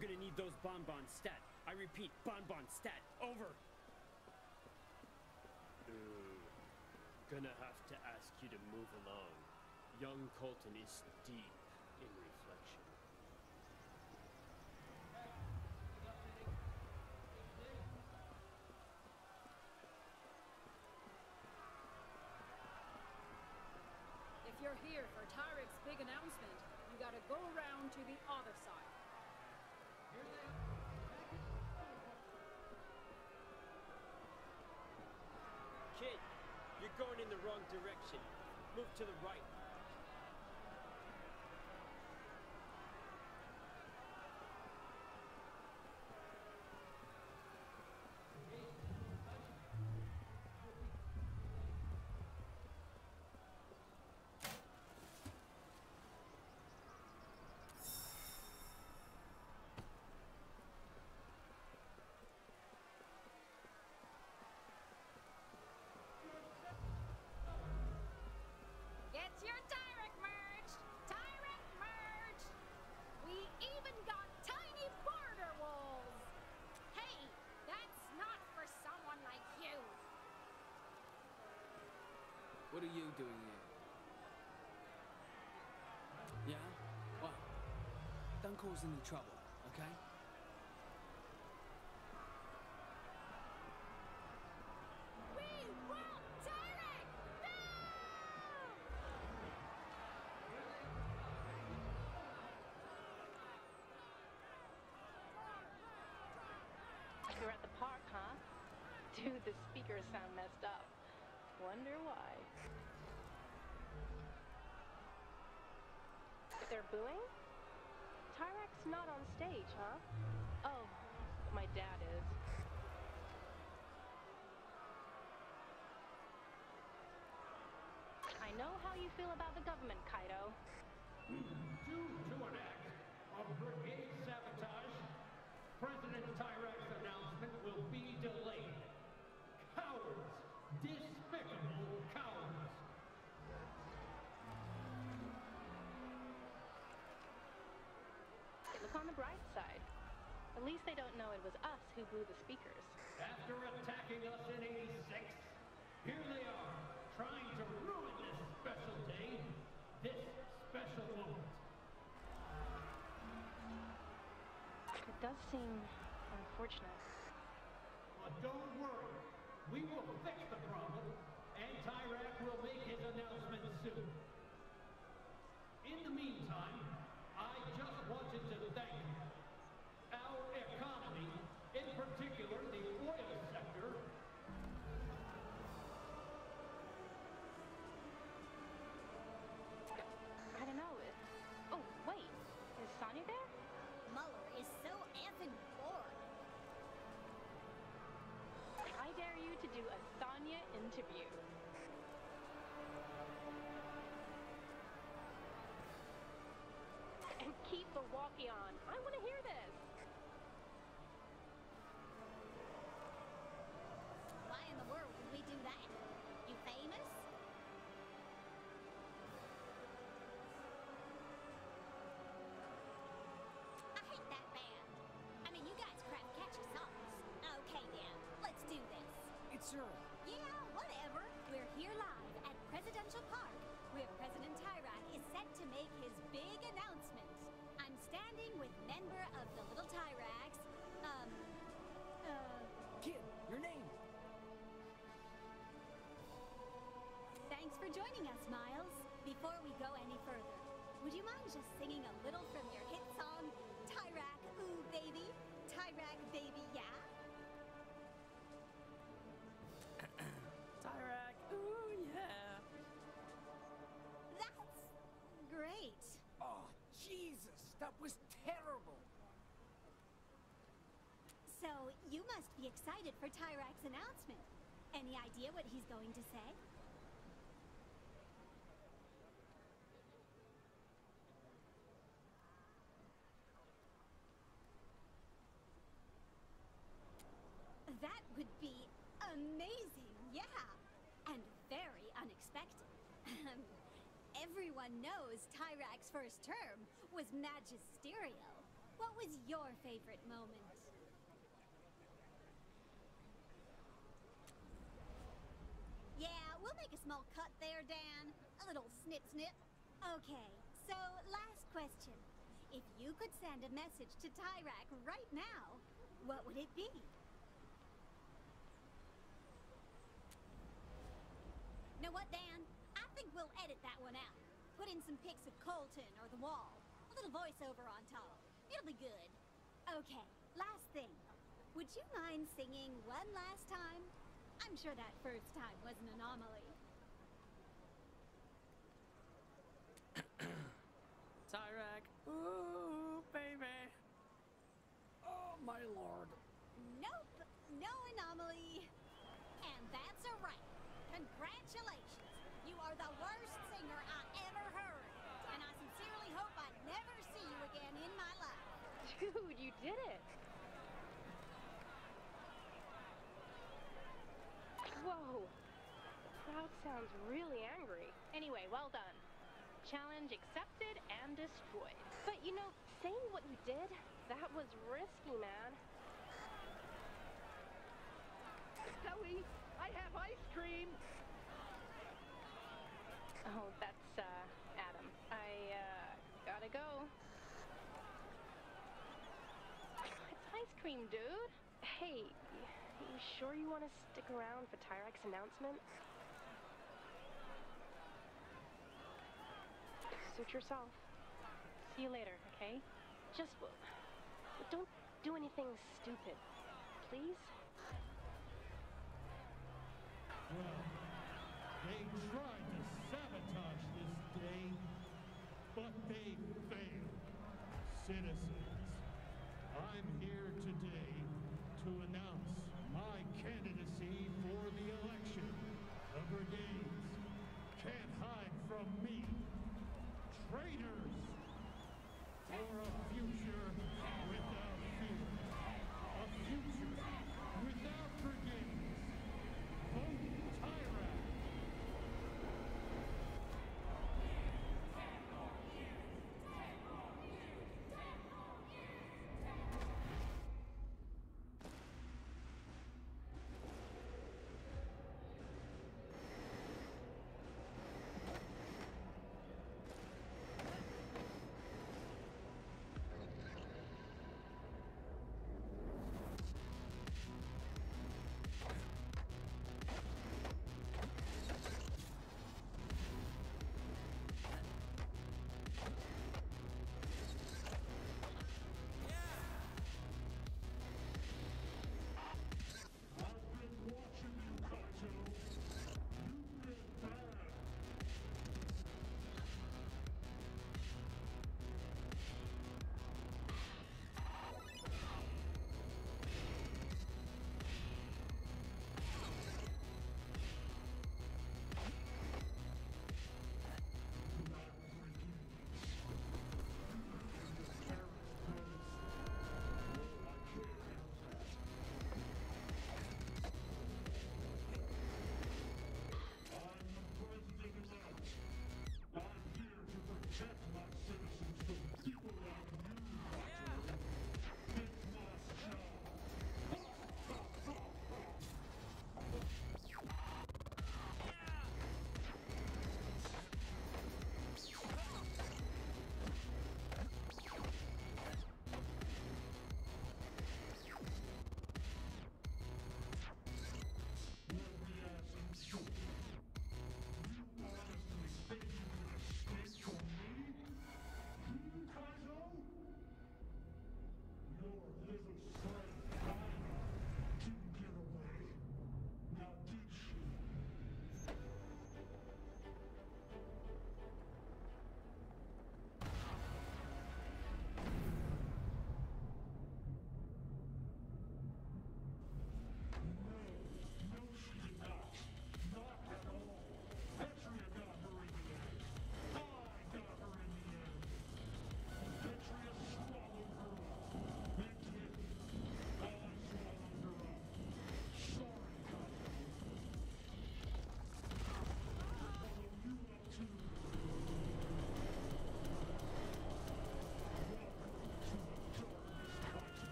gonna need those bonbons stat. I repeat, bonbons stat. Over. Gonna have to ask you to move along. Young Colton is deep in reflection. If you're here for Tyrek's big announcement, you gotta go around to the other side. Kid, you're going in the wrong direction. Move to the right. Get your Tyrek merch! Tyrek merch! We even got tiny border walls! Hey, that's not for someone like you! What are you doing here? Yeah? Well, don't cause any trouble, okay? We want Tyrek! You're at the park, huh? Dude, the speakers sound messed up. Wonder why. They're booing? Tyrek's not on stage, huh? Oh, my dad is. I know how you feel about the government, Kaito. Due to an act of brigade sabotage, President Tyrek's announcement will be delayed. Cowards! Despicable cowards! Look on the bright side. At least they don't know it was us who blew the speakers. After attacking us in '86, here they are, trying to ruin this special day, this special moment. It does seem unfortunate. But don't worry, we will fix the problem, and Tyrek will make his announcement soon. In the meantime, I just wanted to thank you. Our economy, in particular the oil sector, I don't know. Oh, wait. Is Sonya there? Muller is so effing bored. I dare you to do a Sonya interview. And keep the walkie on. I want to hear this. Why in the world would we do that? You famous? I hate that band. I mean, you guys craft catchy songs. Okay then, let's do this. It's her. Yeah, whatever. We're here live at Presidential Park, where President Tyrek is set to make his big announcement. I'm standing with member of the Little Tyreks, Kid, your name. Thanks for joining us, Miles. Before we go any further, would you mind just singing a little from your hit song, Tyrek, ooh baby, Tyrek baby, yeah? Tyrek, ooh yeah. That's great. Oh, Jesus, that was terrible. So, you must be excited for Tyrek's announcement. Any idea what he's going to say? That would be amazing, yeah. And very unexpected. Everyone knows Tyrek's first term was magisterial. What was your favorite moment? Yeah, we'll make a small cut there, Dan. A little snip snip. Okay, so last question. If you could send a message to Tyrak right now, what would it be? Know what, Dan? I think we'll edit that one out. Put in some pics of Colton or the wall. A little voiceover on top. It'll be good. Okay, last thing. Would you mind singing one last time? I'm sure that first time was an anomaly. Tyrak. Ooh, baby. Oh, my lord. Nope, no anomaly. And that's a wrap. Congratulations. You are the worst singer I ever heard. And I sincerely hope I never see you again in my life. Dude, you did it. Whoa. The crowd sounds really angry. Anyway, well done. Challenge accepted and destroyed. But you know, saying what you did, that was risky, man. Zoe, I have ice cream. Oh, that's, Adam. I, gotta go. It's ice cream, dude. Hey, you sure you want to stick around for Tyrak's announcement? Suit yourself. See you later, okay? Just, don't do anything stupid, please? Well, they tried to sabotage this day, but they failed. Citizens, I'm here today to announce my candidacy for the election. The brigades can't hide from me. Traitors! For a future without fear. A future without brigades. Vote Tyrak!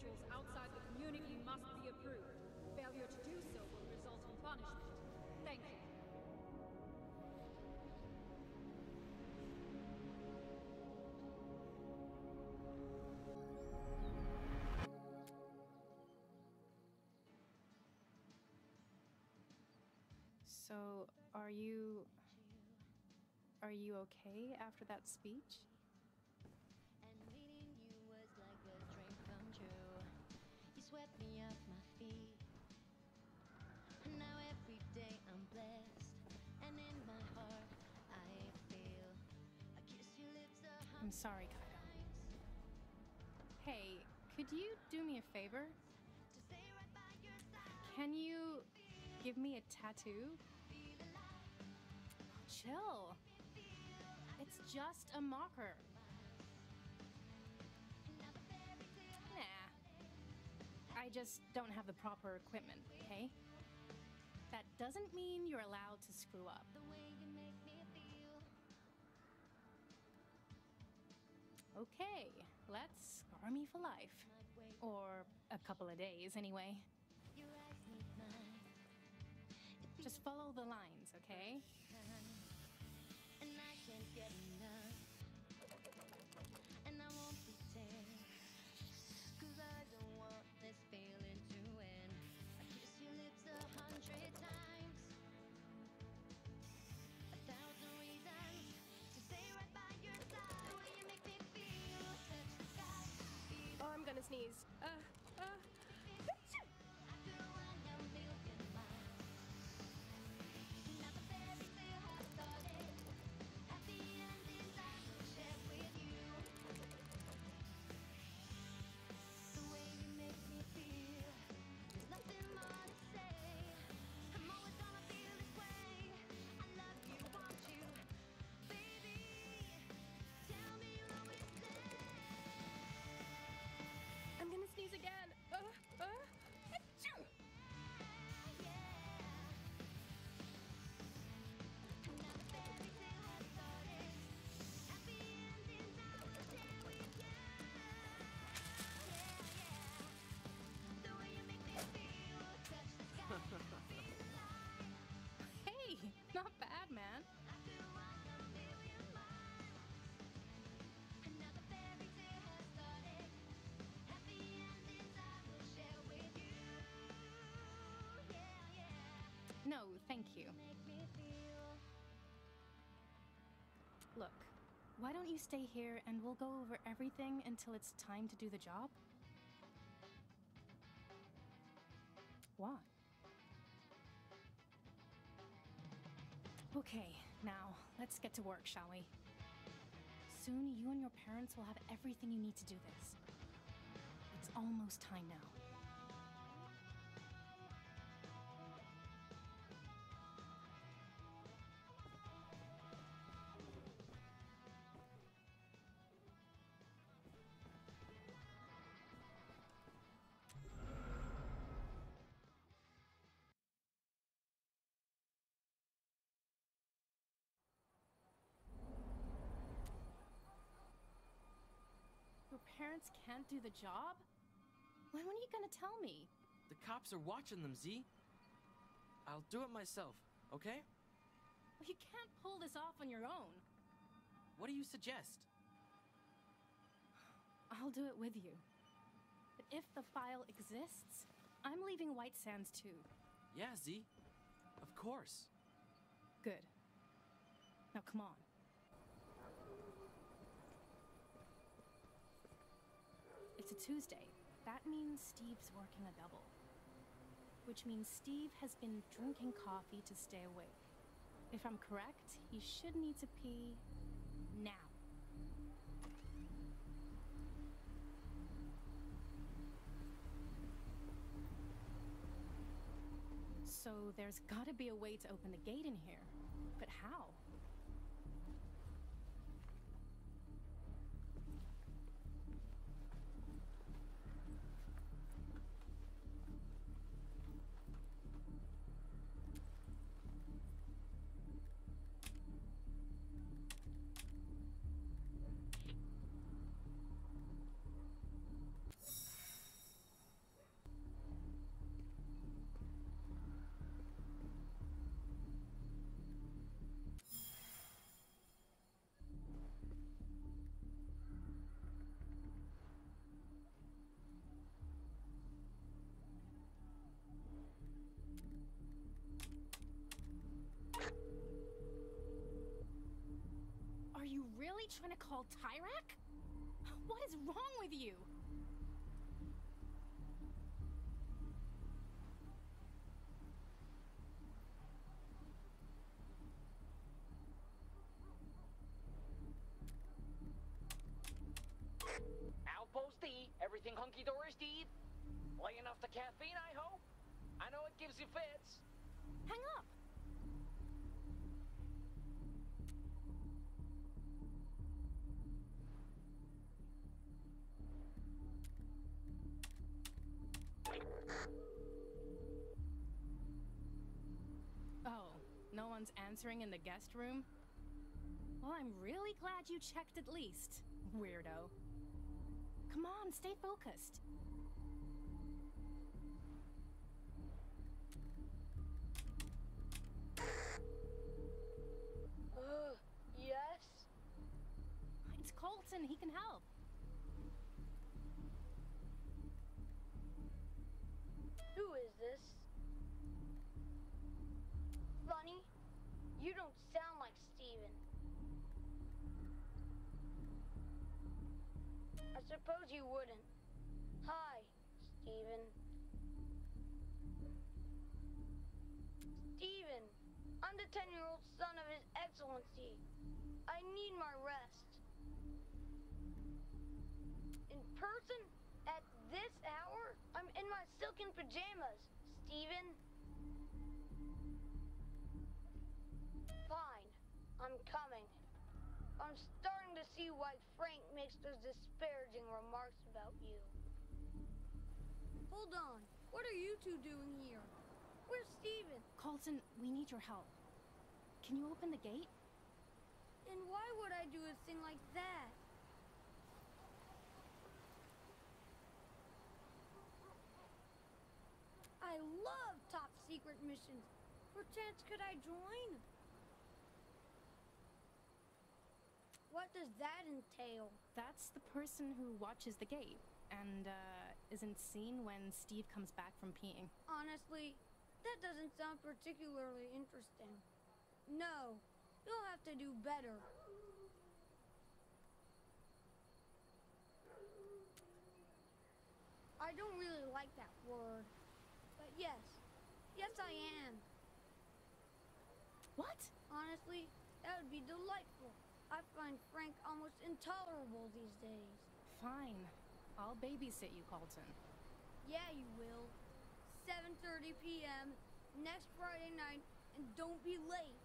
vehicles outside the community must be approved. Failure to do so will result in punishment. Thank you. So, are you okay after that speech? And meeting you was like a dream come true. You swept me off my feet. And now every day I'm blessed. And in my heart I feel I kiss your lips I'm sorry, Kaito. Hey, could you do me a favor? to stay right by your side. Can you give me a tattoo? Chill. It's just a marker. Nah. I just don't have the proper equipment, okay? That doesn't mean you're allowed to screw up. The way you make me feel. Okay, let's scar me for life. Or a couple of days, anyway. Your eyes meet mine. Just follow the lines, okay? And I can't get enough. And I won't pretend. 'Cause I don't want this feeling to end. I kiss your lips 100 times. 1,000 reasons to stay right by your side. The way you make me feel. Touch the sky. Feel Oh, I'm gonna sneeze. I could run a million miles. Now the fairy tale has started. Happy endings I will share with you. The way you make me feel. There's nothing more to say. I'm always gonna feel this way. I love you, want you, baby. Tell me you'll always stay. I'm gonna sneeze again. Achoo! Now the fairy tale has started. Happy endings I will share with you. The way you make me feel. Touch the sky. Feel alive. Hey, not bad, man. I could run a million miles. Now the fairy tale has started. Happy endings I will share with you. No, thank you. Make me feel. Look, why don't you stay here and we'll go over everything until it's time to do the job? What? Okay, now let's get to work, shall we? Soon you and your parents will have everything you need to do this. It's almost time now. Your parents can't do the job? When are you gonna tell me? The cops are watching them, Z. I'll do it myself, okay? You can't pull this off on your own. What do you suggest? I'll do it with you. But if the file exists, I'm leaving White Sands too. Yeah, Z. Of course. Good. Now come on. It's a Tuesday. That means Steve's working a double. Which means Steve has been drinking coffee to stay awake. If I'm correct, he should need to pee now. So there's gotta be a way to open the gate in here. But how? really trying to call Tyrak? What is wrong with you? Outpost D, everything hunky-dory, Steve? Laying off the caffeine, I hope? I know it gives you fits. Hang up! Oh, no one's answering in the guest room? Well, I'm really glad you checked at least, weirdo. Come on, stay focused. Yes? It's Colton, he can help. Who is this? Funny, you don't sound like Steven. I suppose you wouldn't. Hi, Steven. Steven, I'm the 10-year-old son of His Excellency. I need my rest. In person? At this hour? I'm in my silken pajamas, Steven. Fine, I'm coming. I'm starting to see why Frank makes those disparaging remarks about you. Hold on, what are you two doing here? Where's Steven? Colton, we need your help. Can you open the gate? And why would I do a thing like that? I love top secret missions. Perchance could I join? What does that entail? That's the person who watches the gate and isn't seen when Steve comes back from peeing. Honestly, that doesn't sound particularly interesting. No, you'll have to do better. I don't really like that word. But yes, I am. What? Honestly, that would be delightful. I find Frank almost intolerable these days. Fine. I'll babysit you, Colton. Yeah, you will. 7:30 p.m. next Friday night, and don't be late.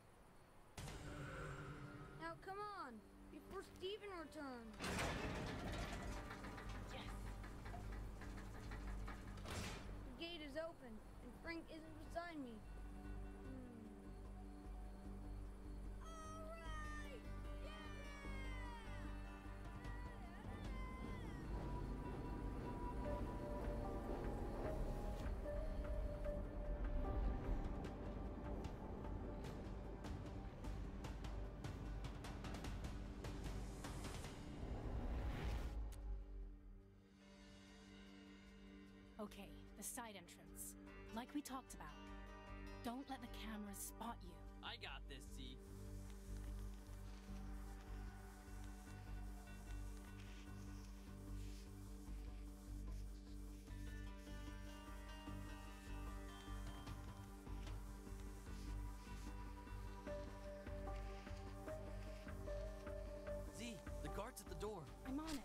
Now come on, before Steven returns. Yes. The gate is open, and Frank isn't beside me. All right! Okay, the side entrance. Like we talked about. Don't let the cameras spot you. I got this, Z. Z, the guard's at the door. I'm on it.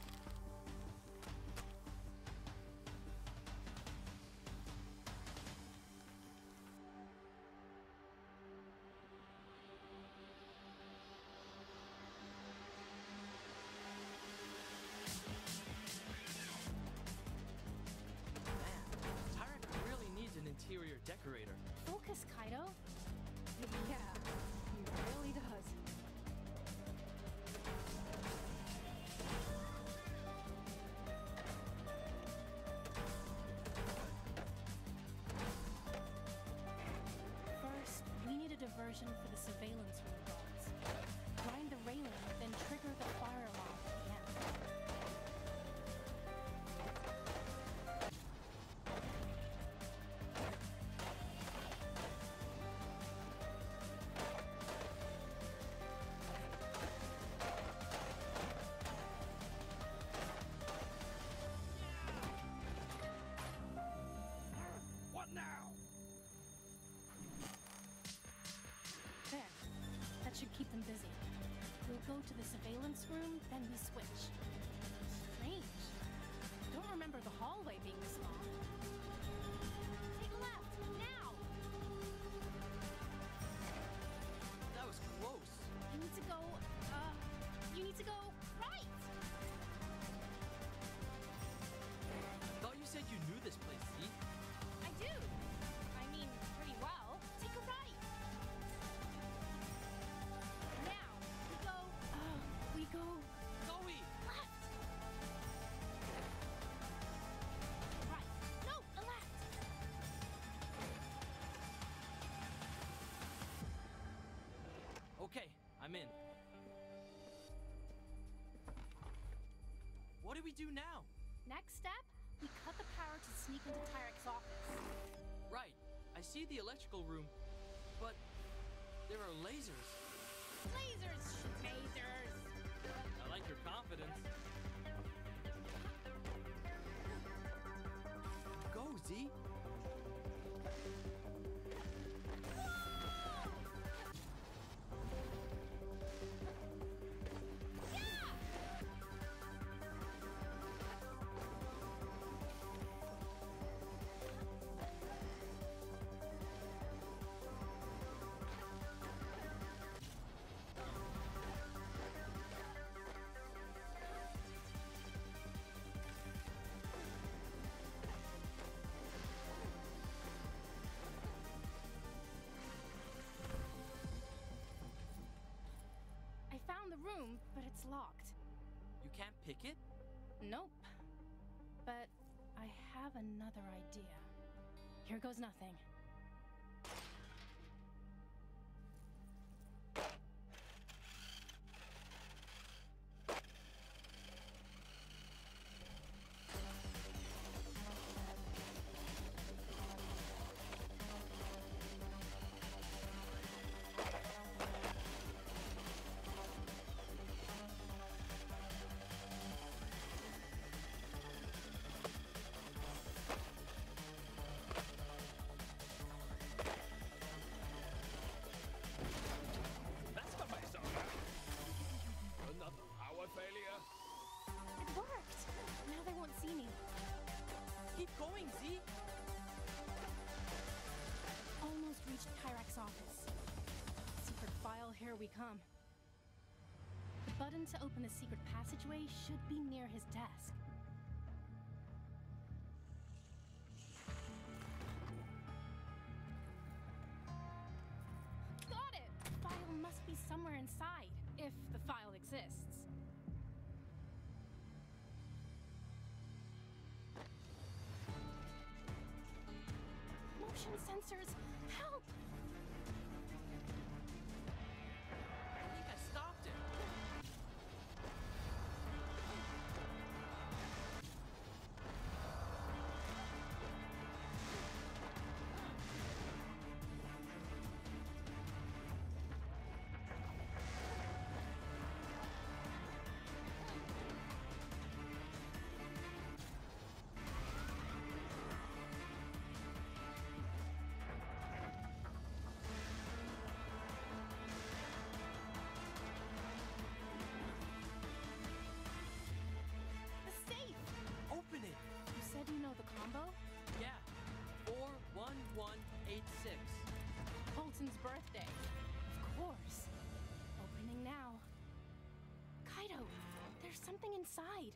Interior decorator. Focus, Kaito. Yeah, he really does. First, we need a diversion for the surveillance room guards. Grind the railing, then trigger the fire alarm at the end. go to the surveillance room, then we switch. Strange. Don't remember the hallway being this long. Take a left, now! That was close. You need to go, right! Thought you said you knew this place, Z. I do. I mean, pretty well. Take a right. Now, we go Zoe! left. Right. No, a left. Okay, I'm in. What do we do now? Next step, we cut the power to sneak into Tyrek's office. Right, I see the electrical room, but there are lasers. Lasers, schmazers. I like your confidence. Go, Z! I found the room, but it's locked. You can't pick it? Nope. But I have another idea. Here goes nothing. That's not my song. Another power failure. It worked! Now they won't see me. Keep going, Z! Almost reached Tyrek's office. Secret file, here we come. The button to open the secret passageway should be near his desk. Got it! File must be somewhere inside, if the file exists. Motion sensors, help! I think I stopped it. The safe! Open it! You said you know the combo? Yeah. 41186. Colton's birthday. Of course. Opening now. Kaito, there's something inside.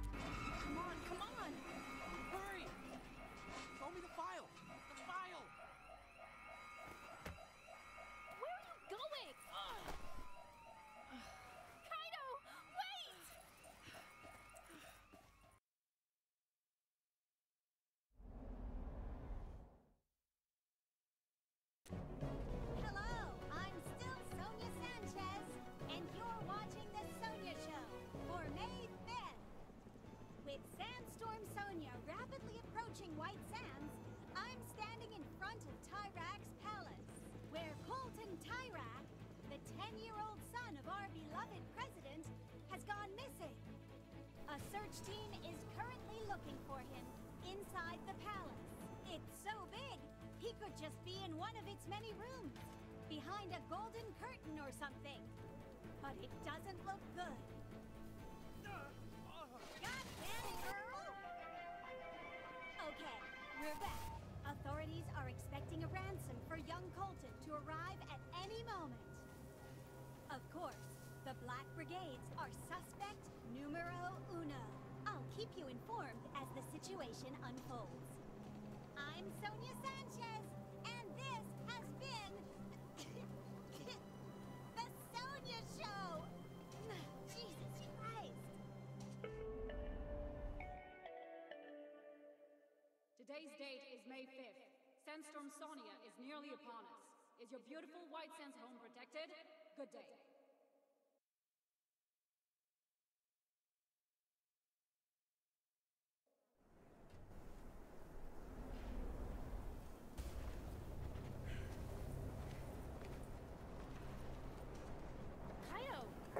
Come on, come on! Hurry! Show me the file! The file! front of Tyrak's palace, where Colton Tyrak, the 10-year-old son of our beloved president, has gone missing. A search team is currently looking for him inside the palace. It's so big, he could just be in one of its many rooms, behind a golden curtain or something. But it doesn't look good. God damn it, Earl! Okay, we're back. Authorities are expecting a ransom for young Colton to arrive at any moment. Of course, the Black Brigades are suspect numero uno. I'll keep you informed as the situation unfolds. I'm Sonia Sanchez, and this has been The Sonia Show! Jesus Christ! Today's date is May 5th. Sandstorm Sonia is nearly upon us. Is your beautiful White Sands home protected? Good day. Kaito!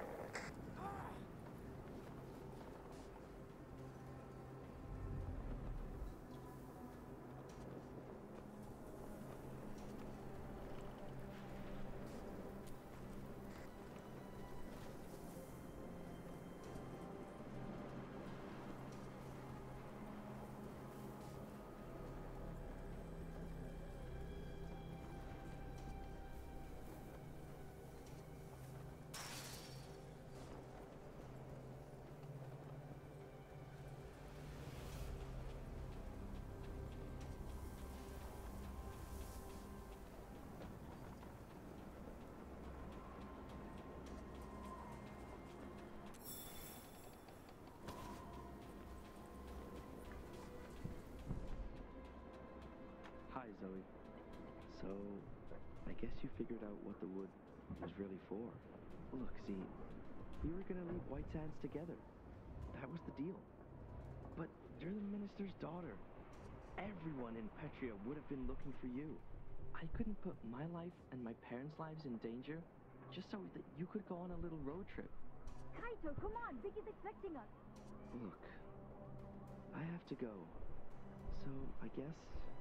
Hi, Zoe. So, I guess you figured out what the wood was really for. Look, see, we were gonna leave White Sands together. That was the deal. But you're the minister's daughter. Everyone in Petria would have been looking for you. I couldn't put my life and my parents' lives in danger just so that you could go on a little road trip. Kaito, come on! Biggie's expecting us! Look, I have to go. So, I guess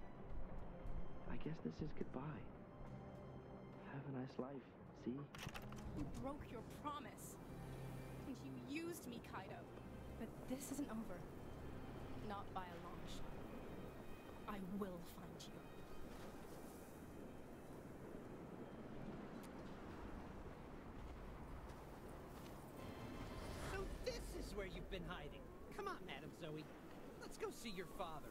this is goodbye. Have a nice life, see? You broke your promise. And you used me, Kaito. But this isn't over. Not by a long shot. I will find you. So this is where you've been hiding. Come on, Madam Zoe. Let's go see your father.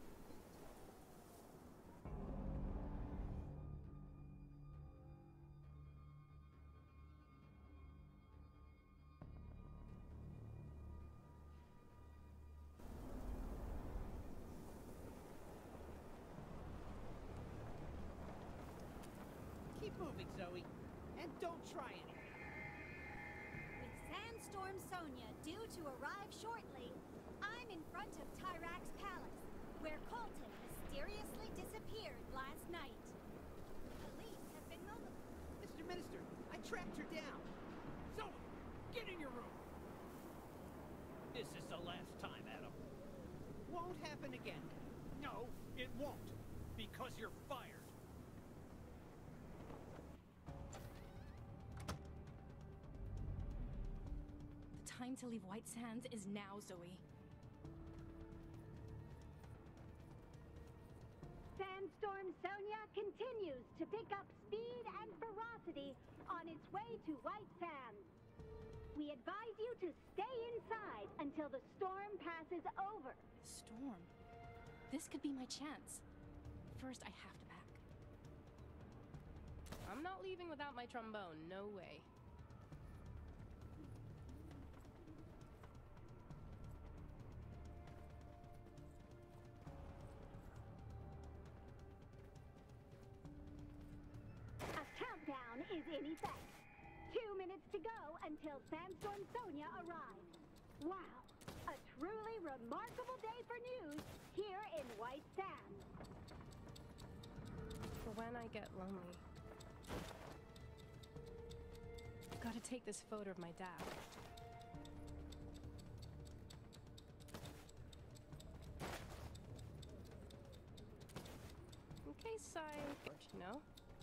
Keep moving, Zoe. And don't try anything. With Sandstorm Sonia due to arrive shortly, I'm in front of Tyrak's palace, where Colton mysteriously disappeared last night. Police have been mobilized. Mr. Minister, I tracked her down. Zoe, get in your room. This is the last time, Adam. Won't happen again. No, it won't. Because you're fired. The time to leave White Sands is now, Zoe. Sandstorm Sonia continues to pick up speed and ferocity on its way to White Sands. We advise you to stay inside until the storm passes over. Storm? This could be my chance. First, I have to pack. I'm not leaving without my trombone, no way. A countdown is in effect. 2 minutes to go until Sandstorm Sonia arrives. Wow, a truly remarkable day for news here in White Sands. For when I get lonely. Gotta take this photo of my dad. In case you know?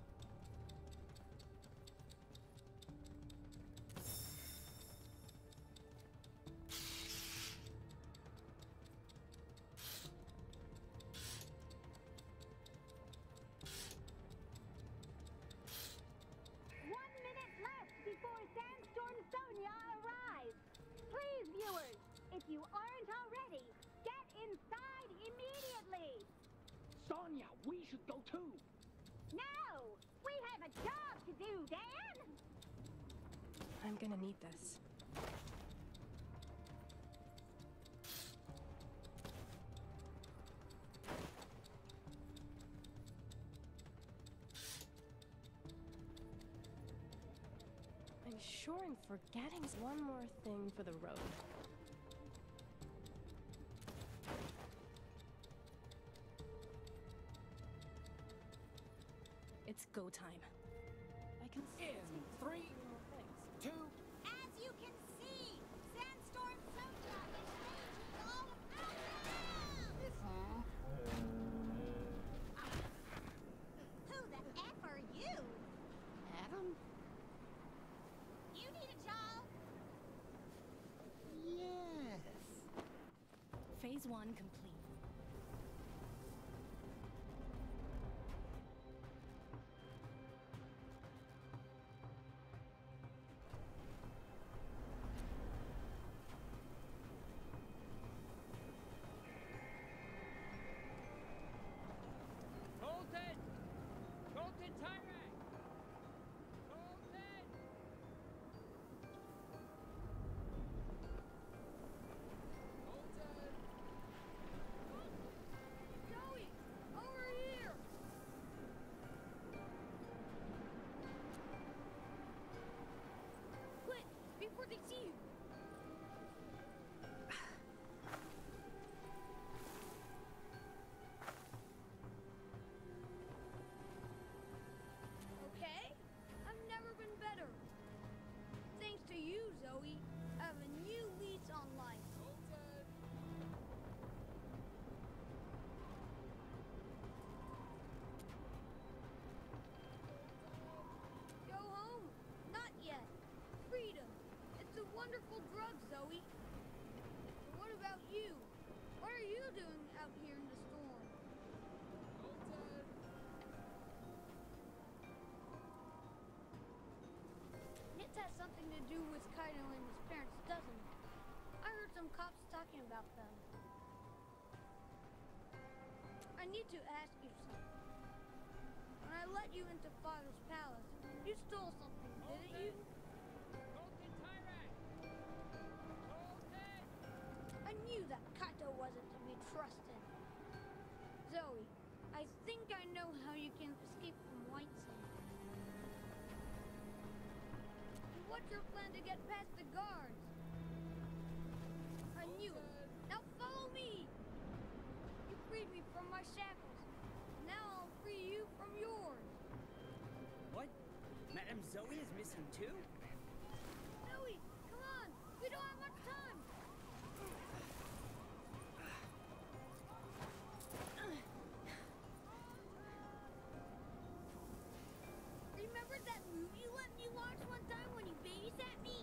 Before Sandstorm Sonia arrives. Please, viewers, if you aren't already, get inside immediately. Sonia, we should go too. No! We have a job to do, Dan! I'm gonna need this. I'm sure I'm forgetting one more thing for the road. It's go time. I can see In 3, 2. As you can see, Sandstorm Sonia is raging all about now! Who the F are you? Adam? You need a job? Yes. Phase 1 complete. Colton! Colton Tyrant! Colton! Colton! Zoe, over here! Quick, before they see you! Okay? I've never been better. Thanks to you, Zoe, I have a new lease on life. Colton! Go home? Not yet. Freedom. It's a wonderful drug, Zoe. But what about you? What are you doing out here in the storm? Colton! It has something to do with Kaito and his parents, doesn't it? I heard some cops talking about them. I need to ask you something. When I let you into Father's palace, you stole something, didn't you? Colton Tyrant! Colton! I knew that Kaito wasn't to be trusted. Zoe, I think I know how you can escape from White Sands. What's your plan to get past the guards? I knew it. Now follow me! You freed me from my shackles. Now I'll free you from yours. What? Madame Zoe is missing too? Zoe, come on! We don't have much time! Remember that movie you let me watch one time when you babysat me?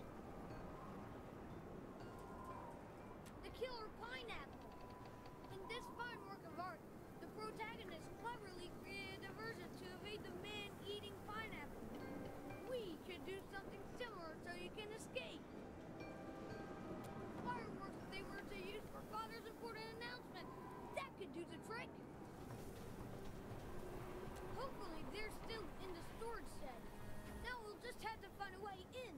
The Killer Pineapple. In this fine work of art, the protagonist cleverly created a version to evade the man-eating pineapple. We could do something similar so you can escape. Fireworks they were to use for Father's important announcement. That could do the trick. Hopefully they're still in the storage shed. Now we'll just have to find a way in.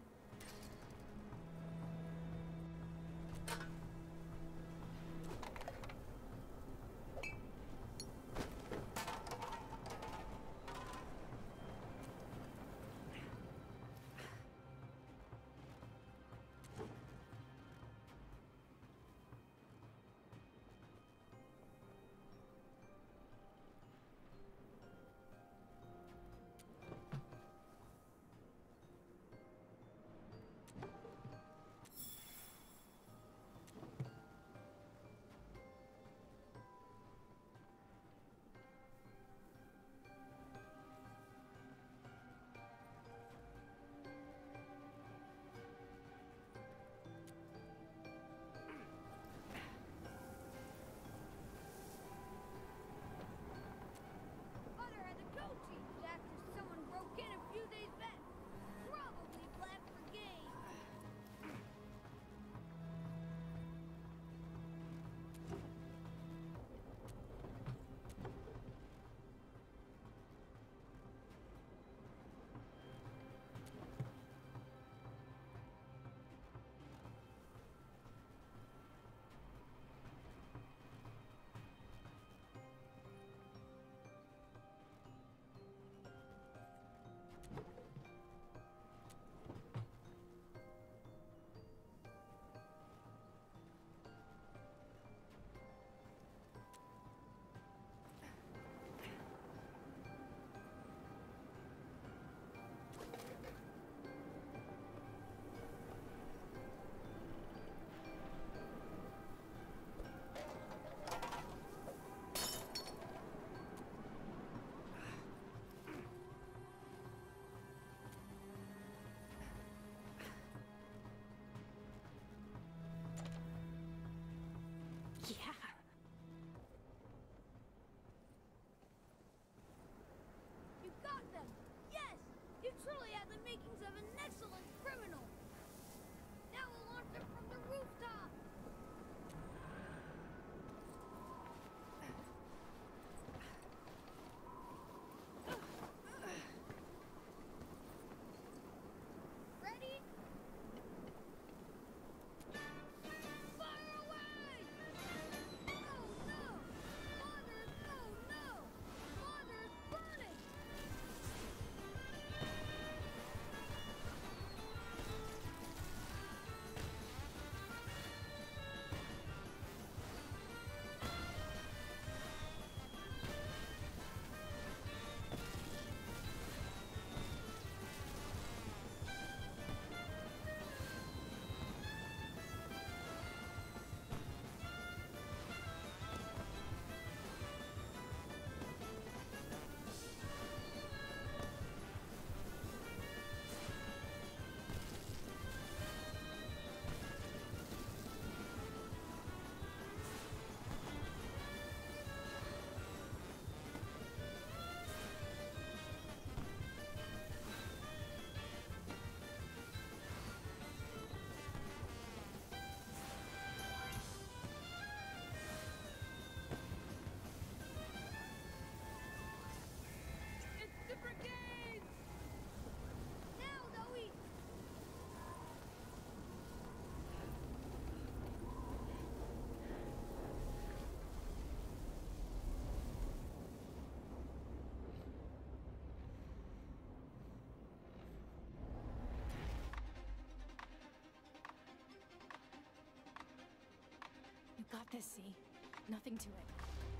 got this, see? Nothing to it.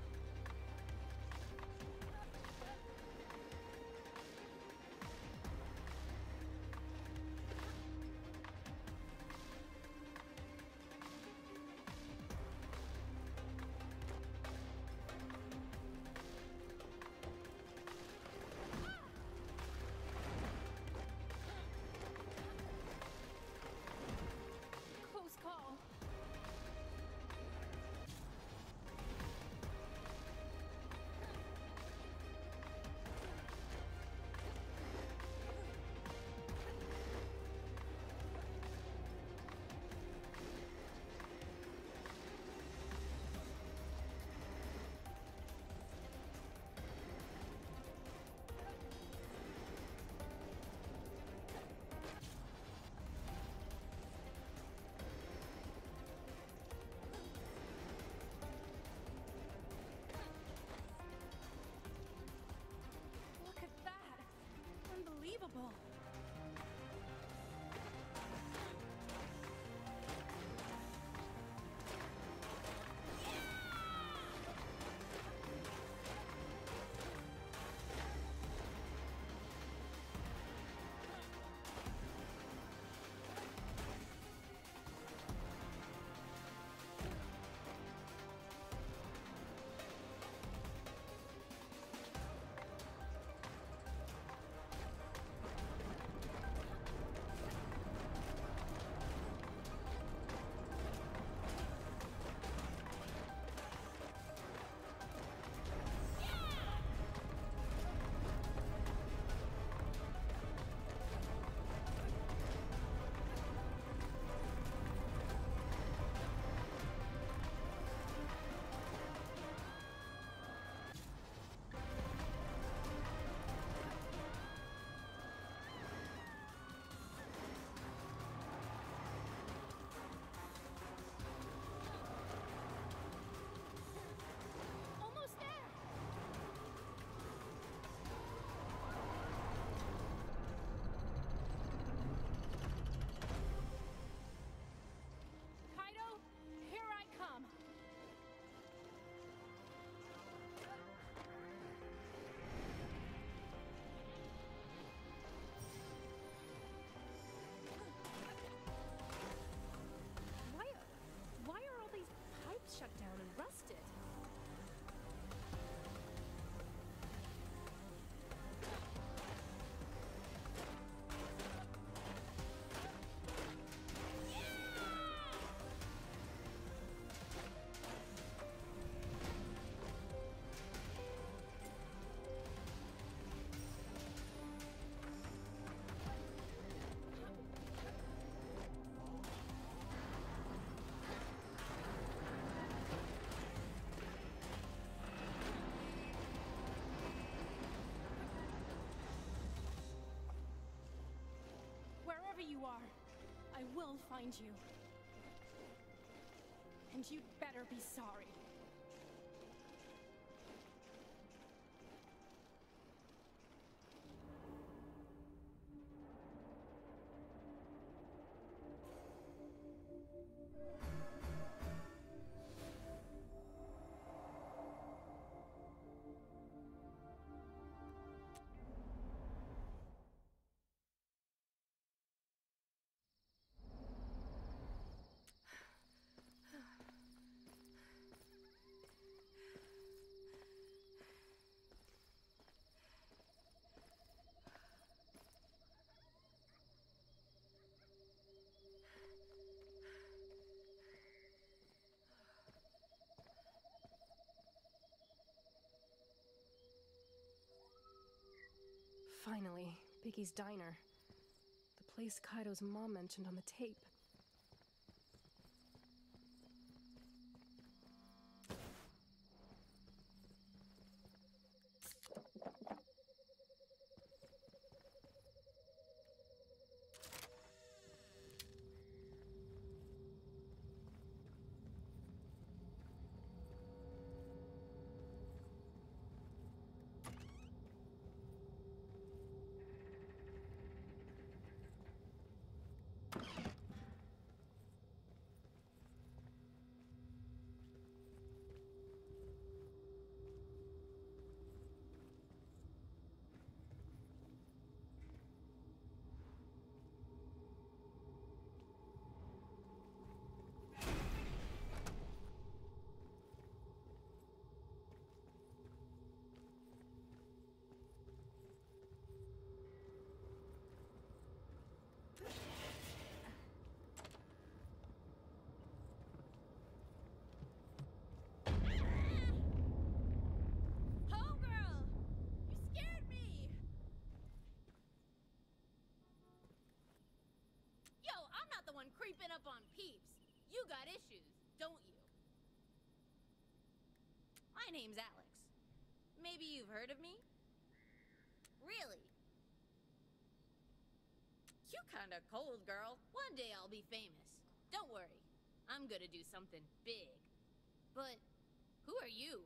Close call. Look at that! Unbelievable! Almost there! Kaito, here I come! Why are all these pipes shut down and rusted? Wherever you are, I will find you. And you'd better be sorry. Finally, Biggie's diner. The place Kaito's mom mentioned on the tape. creeping up on peeps. You got issues, don't you? My name's Alex. Maybe you've heard of me? Really? You kinda cold, girl. One day I'll be famous. Don't worry. I'm gonna do something big. But who are you?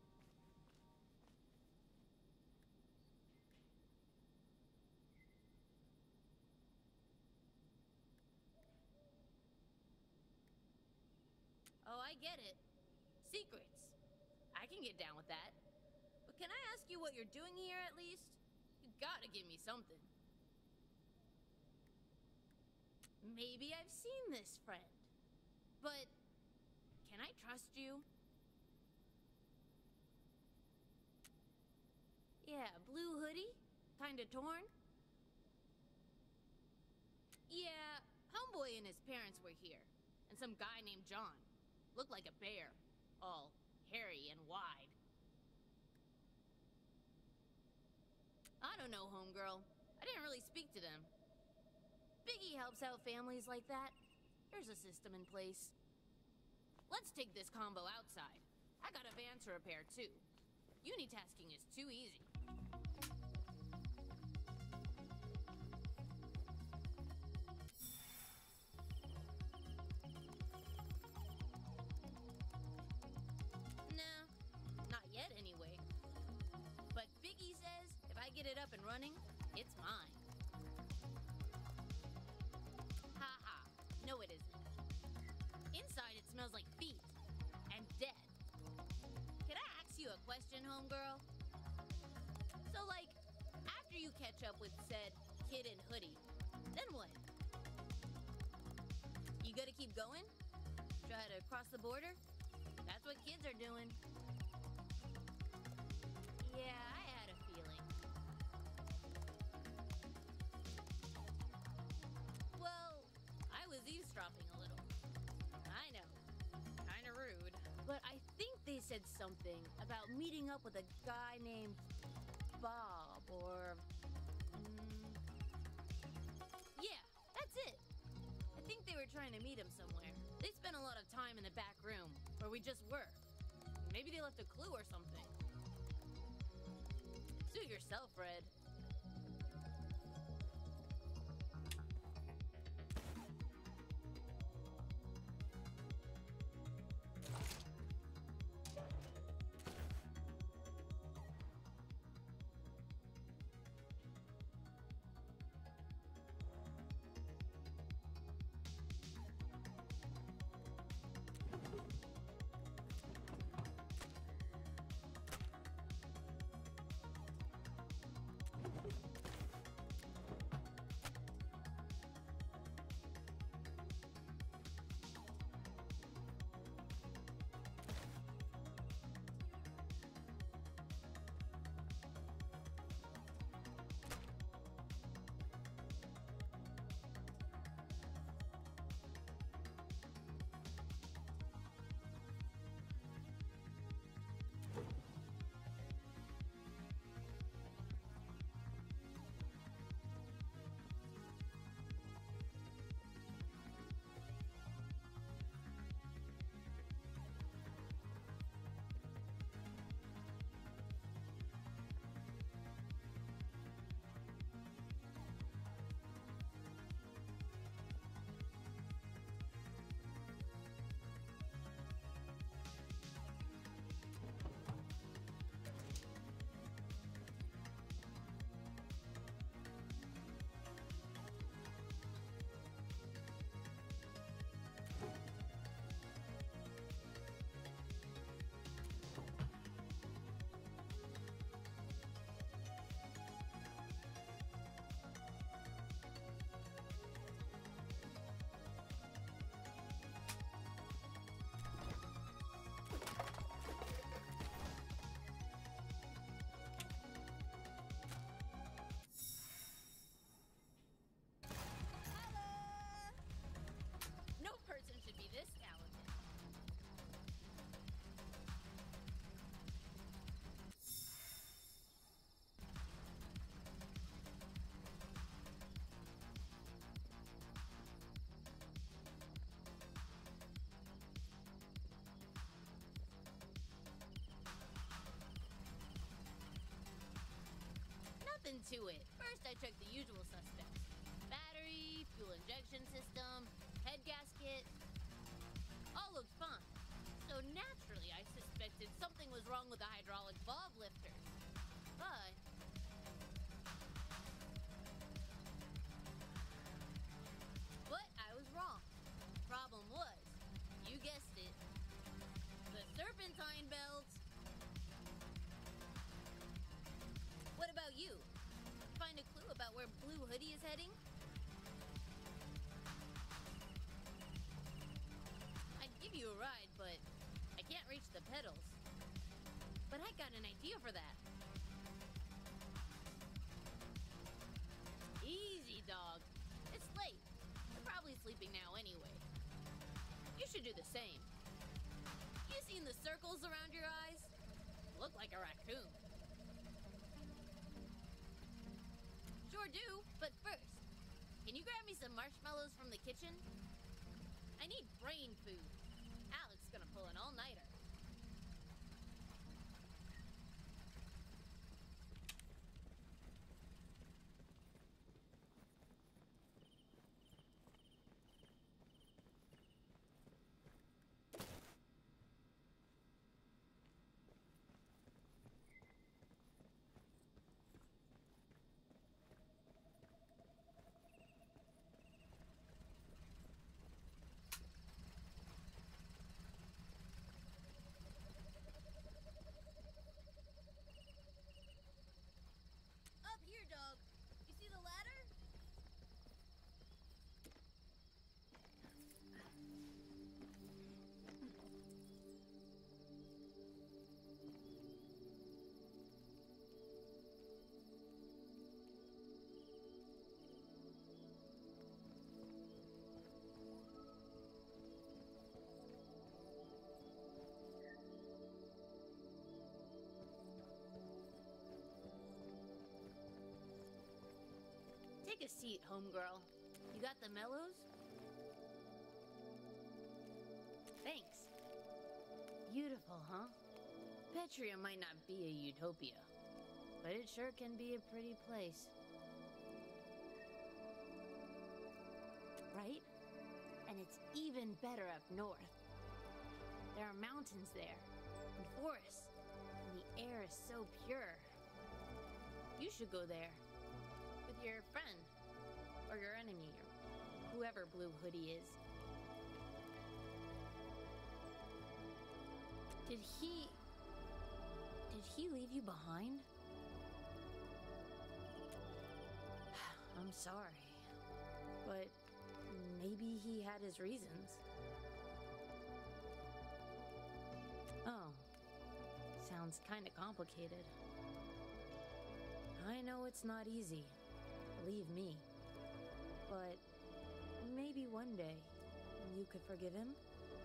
Oh, I get it. Secrets. I can get down with that. But can I ask you what you're doing here, at least? You gotta give me something. Maybe I've seen this friend. But can I trust you? Yeah, blue hoodie? Kinda torn? Yeah, homeboy and his parents were here. And some guy named John. Looked like a bear. All hairy and wide. I don't know, homegirl. I didn't really speak to them. Biggie helps out families like that. There's a system in place. Let's take this combo outside. I got a van to repair, too. Unitasking is too easy. Nah, not yet anyway. But Biggie says if I get it up and running, it's mine. Ha. No, it isn't. Inside, it smells like feet. And death. Can I ask you a question, homegirl? So, like, after you catch up with said kid in hoodie, then what? You gonna keep going? Try to cross the border? That's what kids are doing. Yeah, I had a feeling. Well, I was eavesdropping a little. I know. Kinda rude. But I think they said something about meeting up with a guy named Bob, or... Yeah, that's it. I think they were trying to meet him somewhere. They spent a lot of time in the back room, where we just were. Maybe they left a clue or something. Suit yourself, Red. nothing to it. First, I checked the usual suspects. Battery, fuel injection system, head gasket. All looked fine. So naturally, I suspected something was wrong with the hydraulic valve lifters. But I was wrong. Problem was, you guessed it, the serpentine belt. What about you? Find a clue about where Blue Hoodie is heading? I'd give you a ride, but I can't reach the pedals. But I got an idea for that. Easy, dog. It's late. You're probably sleeping now anyway. You should do the same. You seen the circles around your eyes? Look like a raccoon. Sure do, but first, can you grab me some marshmallows from the kitchen? I need brain food. Alex is gonna pull an all-nighter. Up here, dog. You see the ladder? Take a seat, homegirl. You got the mellows? Thanks. Beautiful, huh? Petria might not be a utopia, but it sure can be a pretty place. Right? And it's even better up north. There are mountains there, and forests, and the air is so pure. You should go there. With your friend, or your enemy, or whoever Blue Hoodie is. Did he leave you behind? I'm sorry, but maybe he had his reasons. Oh, sounds kinda complicated. I know it's not easy. Believe me. But maybe one day you could forgive him?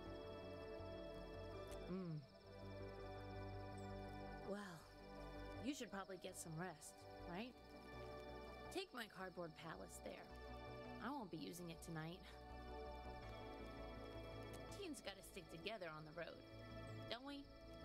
Well, you should probably get some rest, right? Take my cardboard palace there. I won't be using it tonight. Teens gotta stick together on the road, don't we?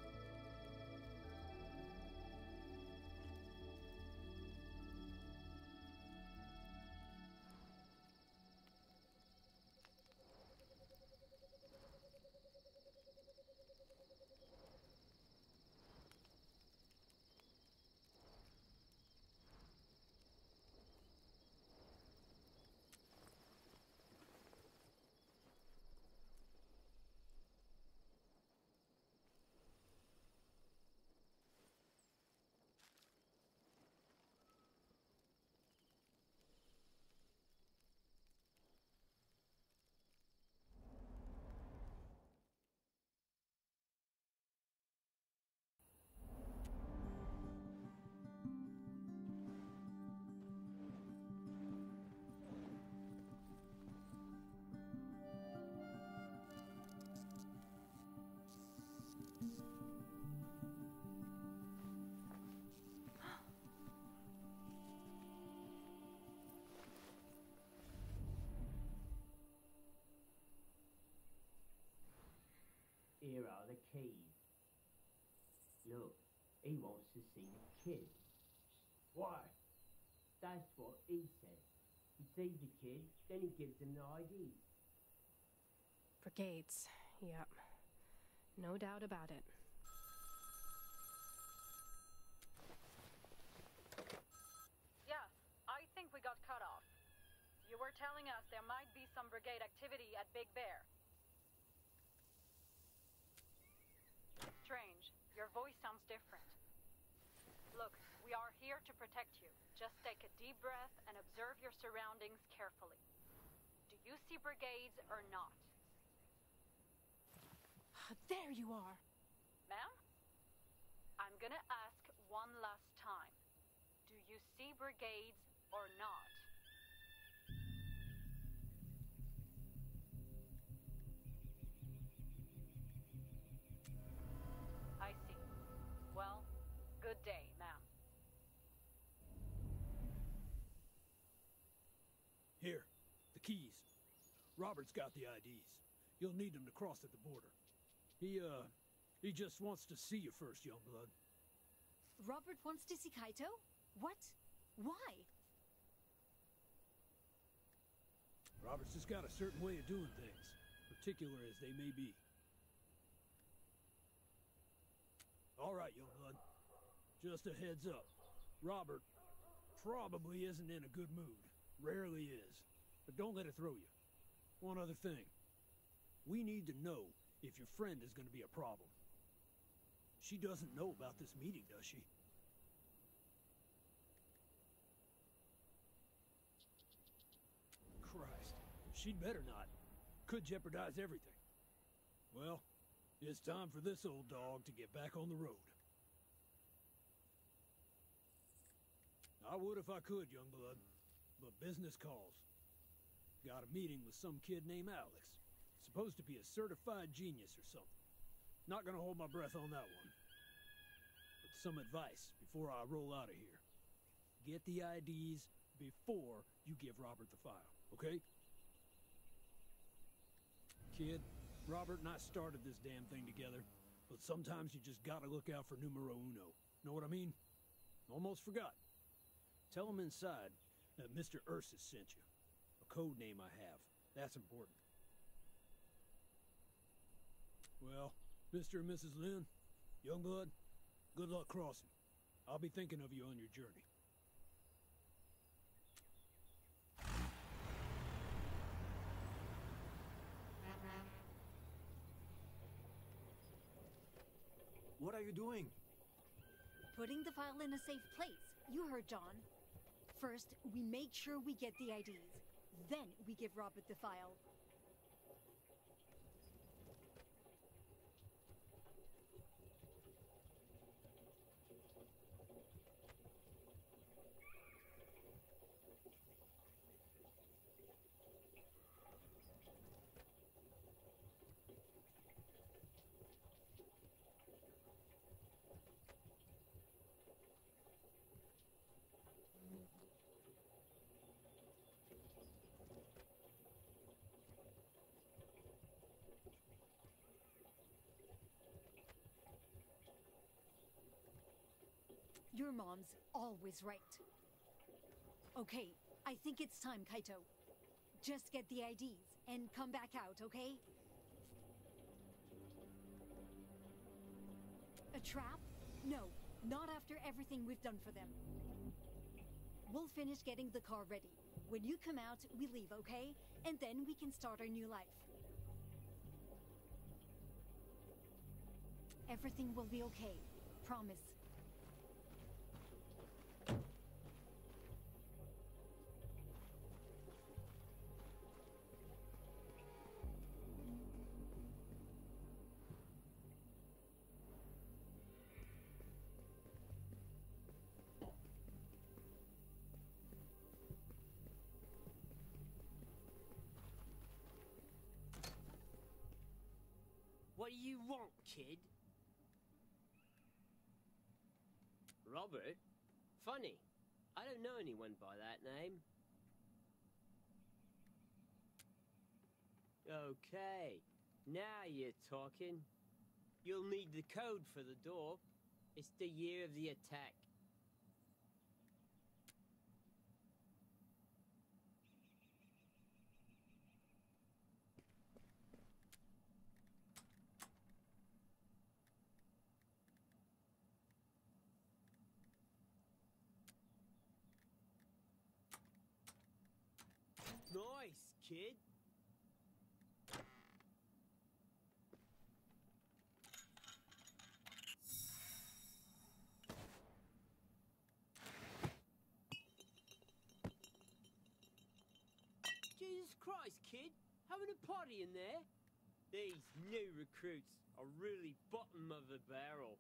Here are the keys. Look, he wants to see the kids. Why? That's what he says. He sees the kid, then he gives him the IDs. Brigades. Yep. No doubt about it. Yes, I think we got cut off. You were telling us there might be some brigade activity at Big Bear. Strange. Your voice sounds different. Look, we are here to protect you. Just take a deep breath and observe your surroundings carefully. Do you see brigades or not? There you are. Ma'am? I'm gonna ask one last time. Do you see brigades or not? I see. Well, good day, ma'am. Here, the keys. Robert's got the IDs. You'll need them to cross at the border. He just wants to see you first, Youngblood. Robert wants to see Kaito? What? Why? Robert's just got a certain way of doing things, particular as they may be. All right, Youngblood. Just a heads up. Robert probably isn't in a good mood. Rarely is. But don't let it throw you. One other thing. We need to know if your friend is going to be a problem. She doesn't know about this meeting, does she? Christ. She'd better not. Could jeopardize everything. Well, it's time for this old dog to get back on the road. I would if I could, Youngblood, but business calls. Got a meeting with some kid named Alex. Supposed to be a certified genius or something. Not gonna hold my breath on that one. But some advice before I roll out of here. Get the IDs before you give Robert the file, okay? Kid, Robert and I started this damn thing together, but sometimes you just gotta look out for numero uno. Know what I mean? Almost forgot. Tell him inside that Mr. Ursus sent you. A code name I have. That's important. Well, Mr. and Mrs. Lynn, Youngblood, good luck crossing. I'll be thinking of you on your journey. What are you doing? Putting the file in a safe place. You heard John. First, we make sure we get the IDs. Then we give Robert the file. Your mom's always right. Okay, I think it's time, Kaito. Just get the IDs and come back out, okay? A trap? No, not after everything we've done for them. We'll finish getting the car ready. When you come out, we leave, okay? And then we can start our new life. Everything will be okay. Promise. What do you want, kid? Robert? Funny. I don't know anyone by that name. Okay, now you're talking. You'll need the code for the door. It's the year of the attack. kid. Jesus Christ, kid. Having a party in there? These new recruits are really bottom of the barrel.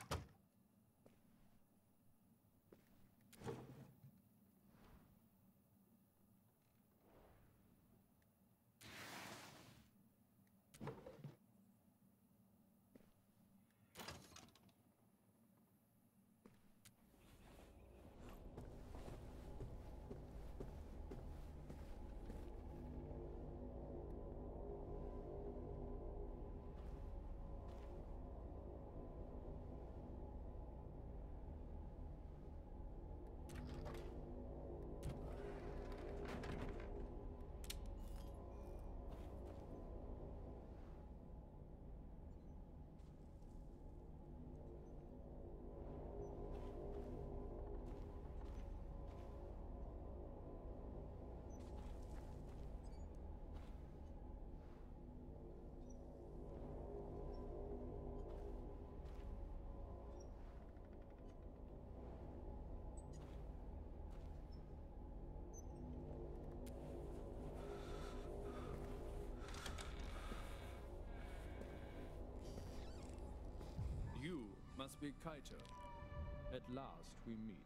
You must be Kaito. At last we meet.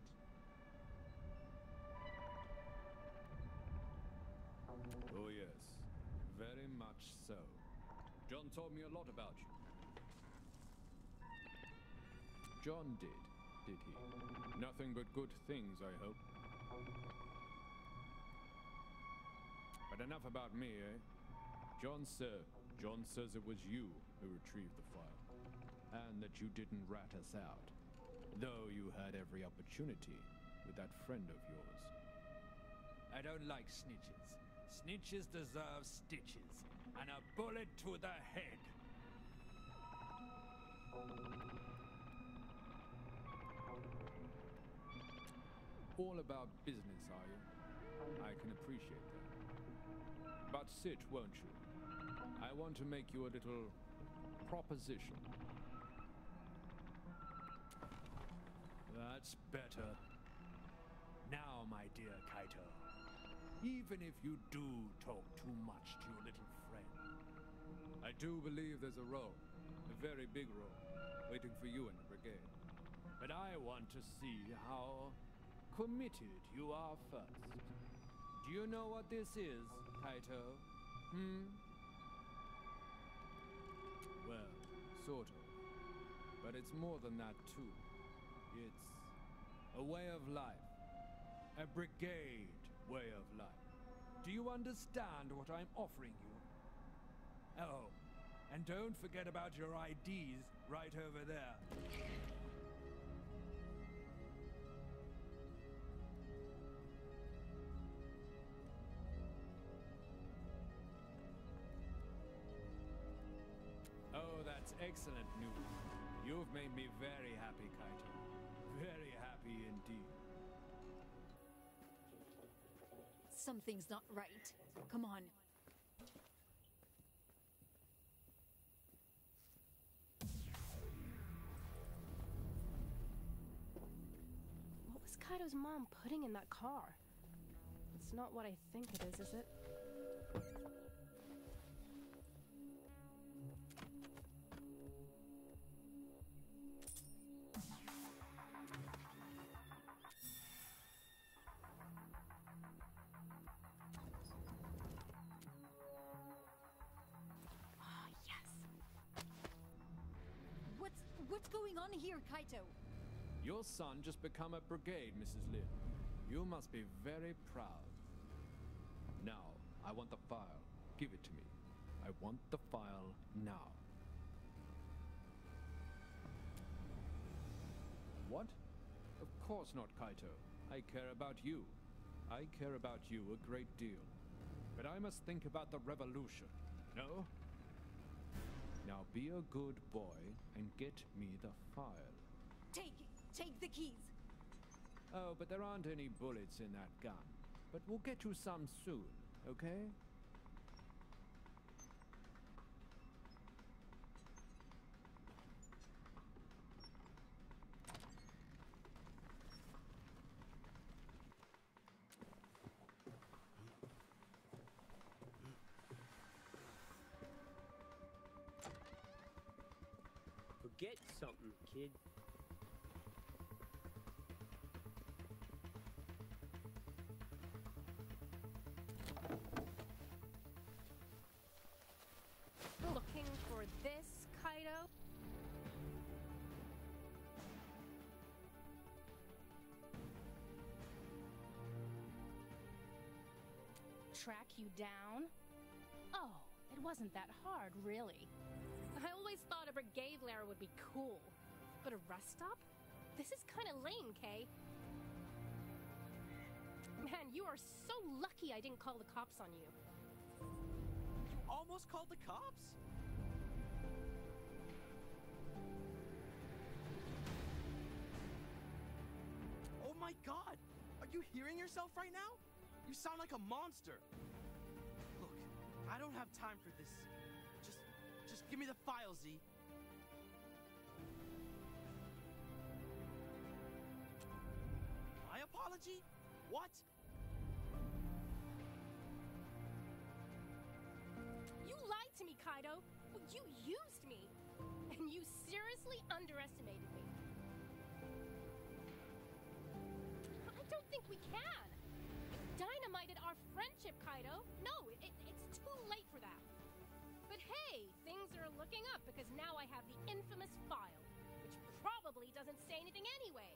Oh yes, very much so. John told me a lot about you. John did he? Nothing but good things, I hope. But enough about me, eh? John says it was you who retrieved the file. And that you didn't rat us out. Though you had every opportunity with that friend of yours. I don't like snitches. Snitches deserve stitches. And a bullet to the head. All about business, are you? I can appreciate that. But sit, won't you? I want to make you a little proposition. That's better. Now, my dear Kaito, even if you do talk too much to your little friend, I do believe there's a role, a very big role, waiting for you in the brigade. but I want to see how committed you are first. Do you know what this is, Kaito? Well, sort of. But it's more than that, too. It's a way of life. A brigade way of life. Do you understand what I'm offering you? Oh, and don't forget about your IDs right over there. Oh, that's excellent news. You've made me very happy, Kaito. Very happy indeed. Something's not right. Come on. What was Kaito's mom putting in that car? It's not what I think it is it? What's going on here, Kaito? Your son just become a brigade, Mrs. Lin. You must be very proud. Now, I want the file. Give it to me. I want the file now. What? Of course not, Kaito. I care about you. I care about you a great deal. But I must think about the revolution, no? Now be a good boy and get me the file. Take the keys. Oh, but there aren't any bullets in that gun. But we'll get you some soon, okay? Get something, kid. Looking for this, Kaito? Track you down? Oh, it wasn't that hard, really. I always thought a brigade lair would be cool. But a rest stop? This is kind of lame, Kay. Man, you are so lucky I didn't call the cops on you. You almost called the cops? Oh my god! Are you hearing yourself right now? You sound like a monster. Look, I don't have time for this. Just give me the file, Z. My apology? What? You lied to me, Kaito. You used me. And you seriously underestimated me. I don't think we can. You dynamited our friendship, Kaito. No, it's too late for that. But hey, things are looking up because now I have the infamous file, which probably doesn't say anything anyway.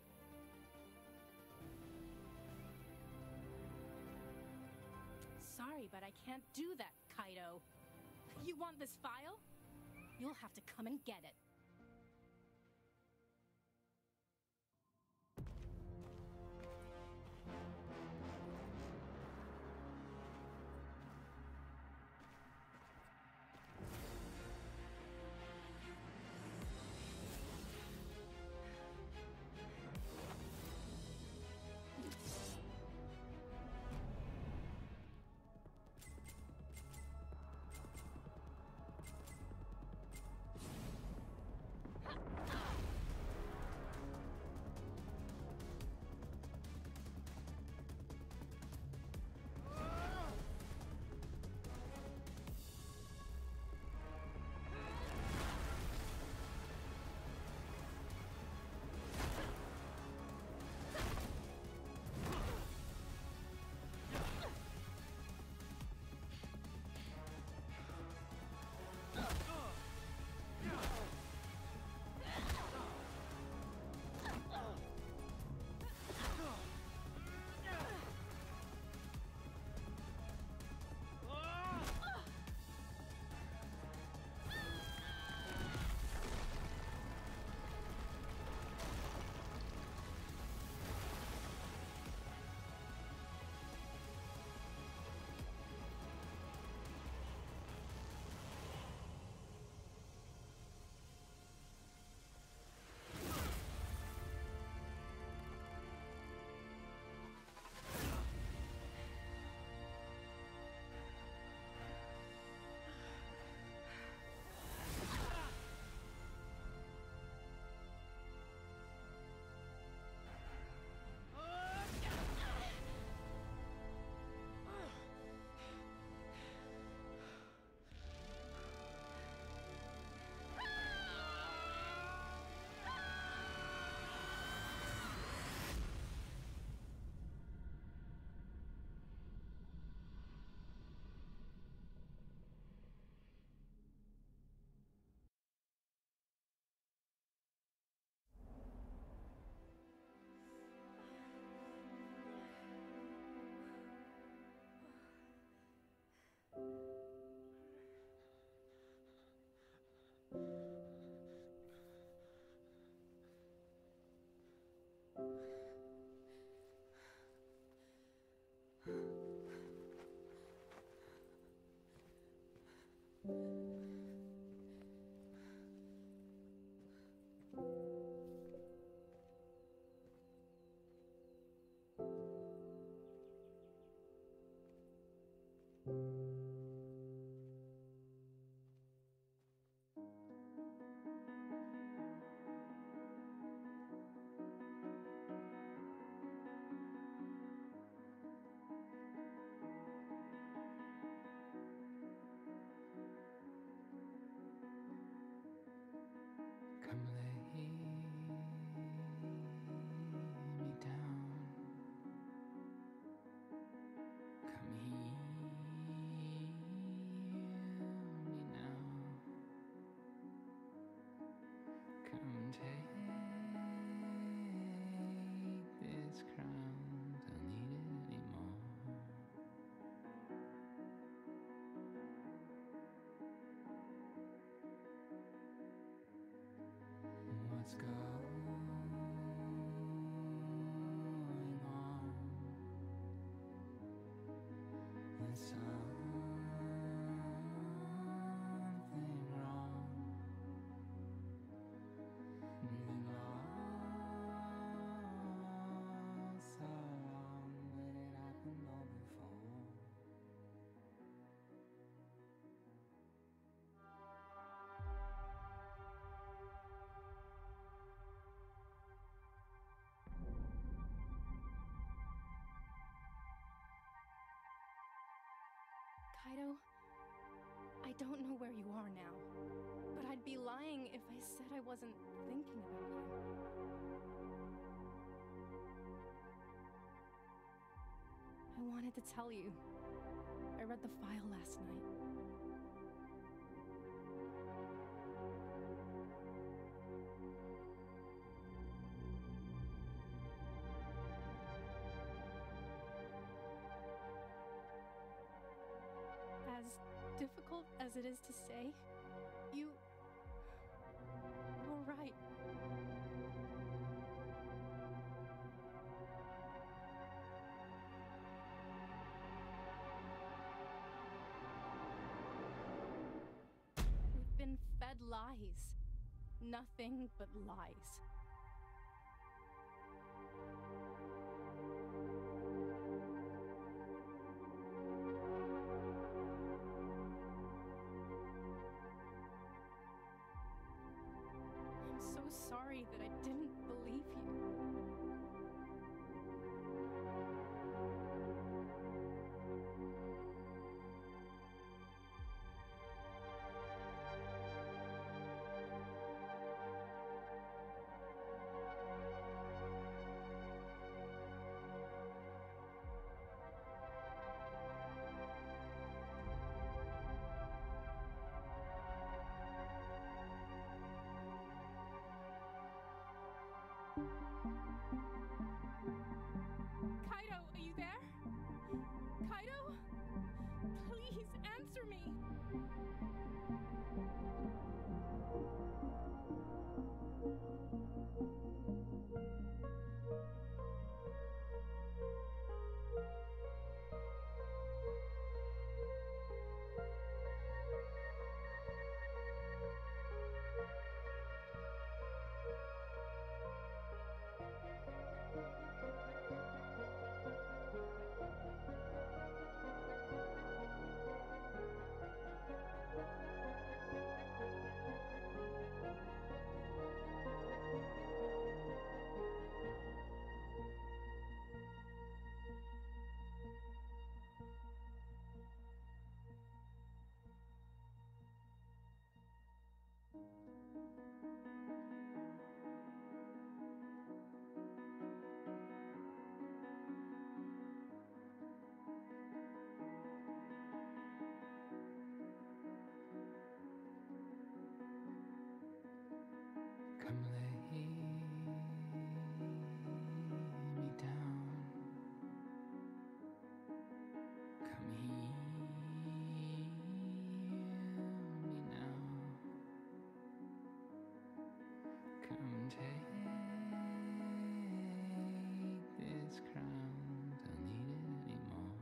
Sorry, but I can't do that, Kaito. You want this file? You'll have to come and get it. Come I don't know where you are now, but I'd be lying if I said I wasn't thinking about you. I wanted to tell you. I read the file last night. As difficult as it is to say, you were right. We've been fed lies. Nothing but lies. I'm so sorry that I didn't believe you. Kaito, are you there? Kaito? Please answer me! Come lay me down. Come heal me now. Come take this crown. Don't need it anymore.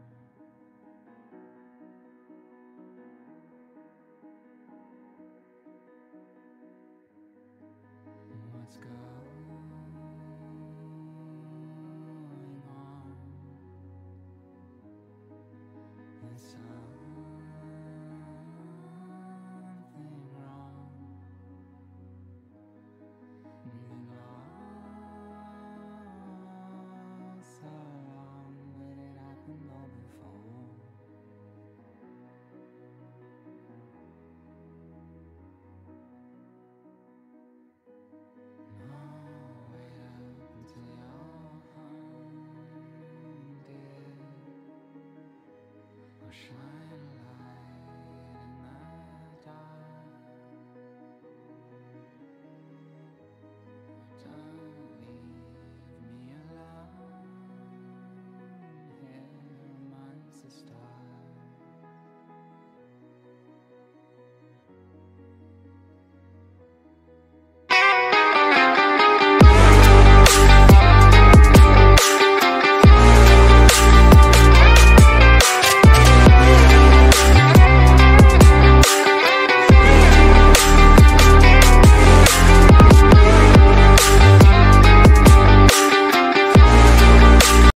What's going on? There's something wrong. Been lost so long, but it happened all before. No, wait up until you're haunted. Or shine